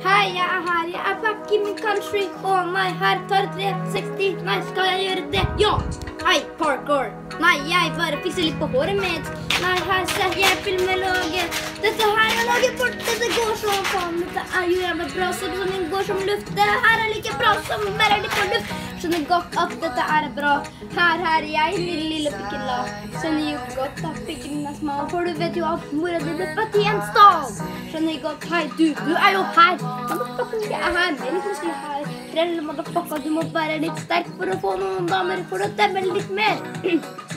Hei, jeg her. Jeg back in my country. Nei, her tar 360. Nei, skal jeg gjøre det? Ja. Hei, parkour. Nei, jeg bare fikser litt på håret mitt. Nei, her ser jeg filmelaget. Dette her er laget fort. Dette går så faen. Dette er jo jævlig bra som min går som luft. Det her er like bra som bare litt på luft. Skjønner godt at dette er bra. Her er jeg, min lille pikkela. Skjønner jo godt at pikken er smal, for du vet jo at mora di ble født i en stall. Skjønner godt, hei du er jo her. Motherfucker, jeg er her. Jeg liksom skulle her. Krell, motherfucker, du må være litt sterk for å få noen damer, for å demme litt mer.